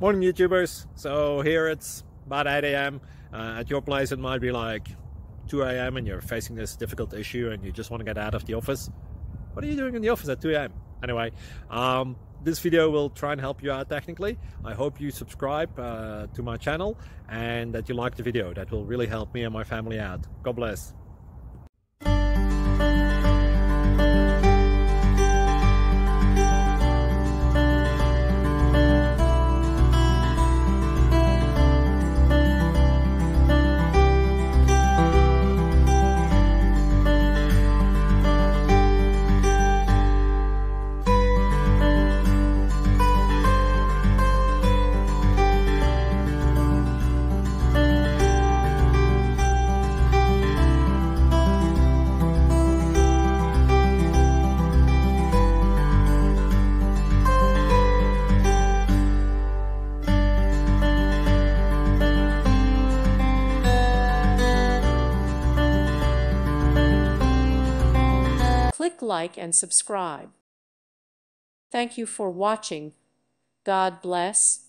Morning YouTubers. So here it's about 8 a.m. At your place it might be like 2 a.m. and you're facing this difficult issue and you just want to get out of the office. What are you doing in the office at 2 a.m.? Anyway, this video will try and help you out technically. I hope you subscribe to my channel and that you like the video. That will really help me and my family out. God bless. Click like and subscribe. Thank you for watching. God bless.